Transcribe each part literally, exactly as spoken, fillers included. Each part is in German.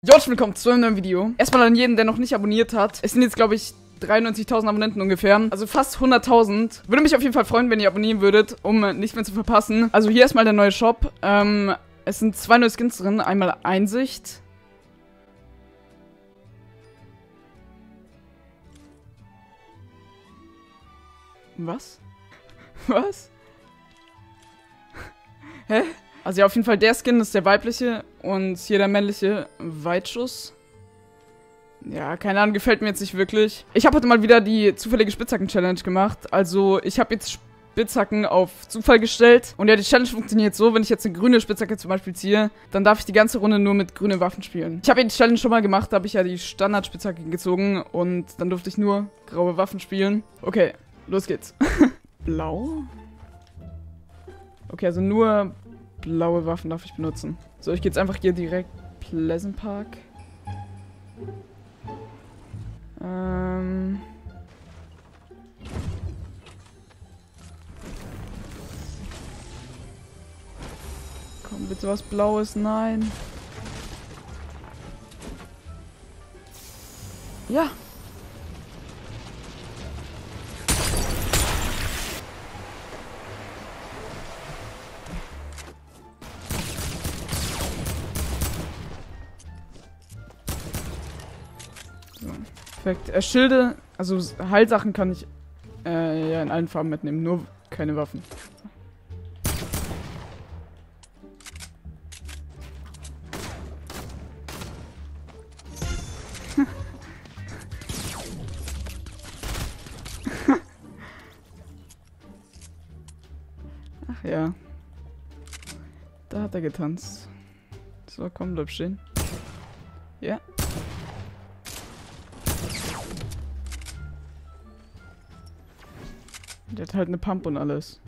Jo, willkommen zu einem neuen Video. Erstmal an jeden, der noch nicht abonniert hat. Es sind jetzt, glaube ich, dreiundneunzigtausend Abonnenten ungefähr. Also fast hunderttausend. Würde mich auf jeden Fall freuen, wenn ihr abonnieren würdet, um nichts mehr zu verpassen. Also hier erstmal der neue Shop. Ähm, es sind zwei neue Skins drin. Einmal Einsicht. Was? Was? Hä? Also ja, auf jeden Fall der Skin ist der weibliche und hier der männliche Weitschuss. Ja, keine Ahnung, gefällt mir jetzt nicht wirklich. Ich habe heute mal wieder die zufällige Spitzhacken-Challenge gemacht. Also ich habe jetzt Spitzhacken auf Zufall gestellt. Und ja, die Challenge funktioniert so, wenn ich jetzt eine grüne Spitzhacke zum Beispiel ziehe, dann darf ich die ganze Runde nur mit grünen Waffen spielen. Ich habe ja die Challenge schon mal gemacht, da habe ich ja die Standard-Spitzhacke gezogen und dann durfte ich nur graue Waffen spielen. Okay, los geht's. Blau? Okay, also nur blaue Waffen darf ich benutzen. So, ich gehe jetzt einfach hier direkt Pleasant Park. Ähm... Komm, bitte was Blaues, nein. Ja. So, perfekt. Äh, Schilde, also Heilsachen kann ich äh, ja in allen Farben mitnehmen, nur keine Waffen. Ach ja. Da hat er getanzt. So, komm, bleib stehen. Ja. Der hat halt eine Pump und alles.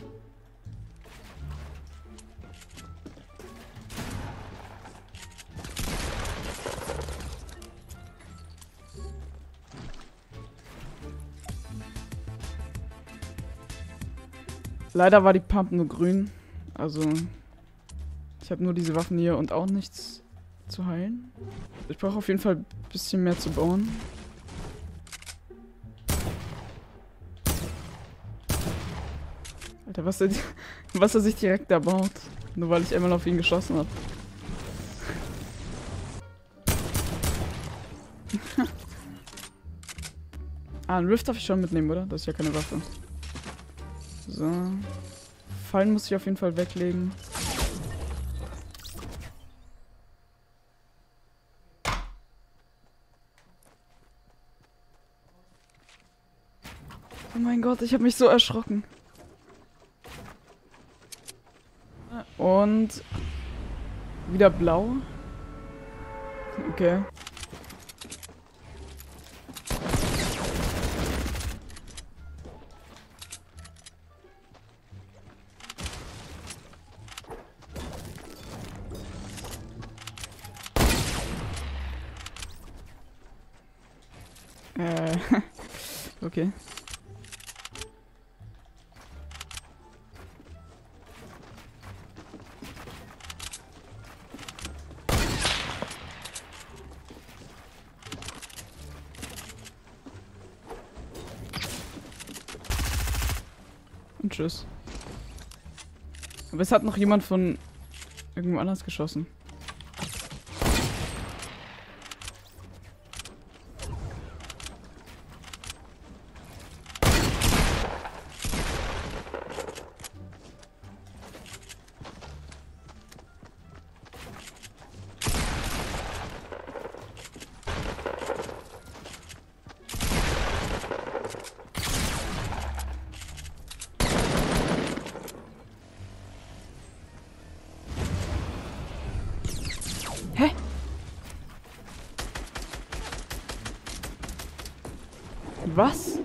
Leider war die Pump nur grün. Also, ich habe nur diese Waffen hier und auch nichts zu heilen. Ich brauche auf jeden Fall ein bisschen mehr zu bauen. Alter, was er, was er sich direkt da baut. Nur weil ich einmal auf ihn geschossen habe. Ah, einen Rift darf ich schon mitnehmen, oder? Das ist ja keine Waffe. So. Fallen muss ich auf jeden Fall weglegen. Oh mein Gott, ich habe mich so erschrocken. Und wieder blau. Okay. Äh, okay. Und tschüss. Aber es hat noch jemand von irgendwo anders geschossen. Hä? Was?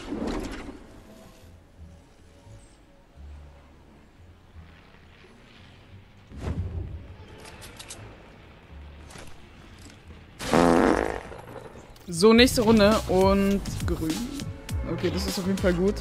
So, nächste Runde und grün. Okay, das ist auf jeden Fall gut.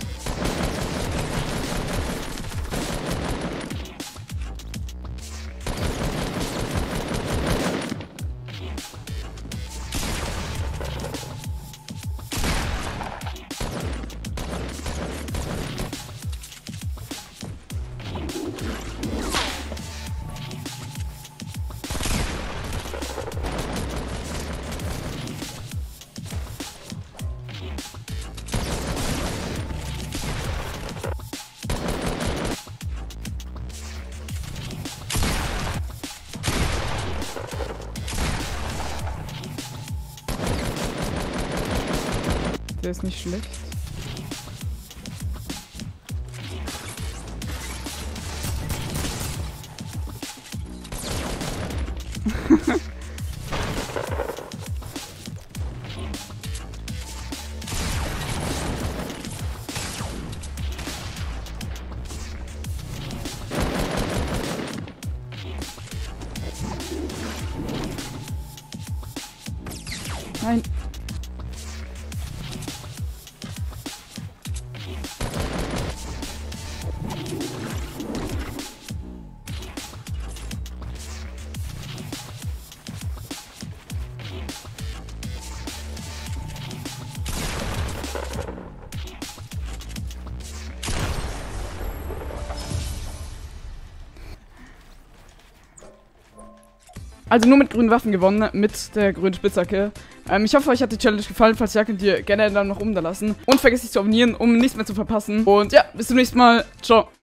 Der ist nicht schlecht. Nein. Also nur mit grünen Waffen gewonnen, mit der grünen Spitzhacke. Ähm, ich hoffe, euch hat die Challenge gefallen. Falls ja, könnt ihr gerne dann noch umda lassen. Und vergesst nicht zu abonnieren, um nichts mehr zu verpassen. Und ja, bis zum nächsten Mal. Ciao.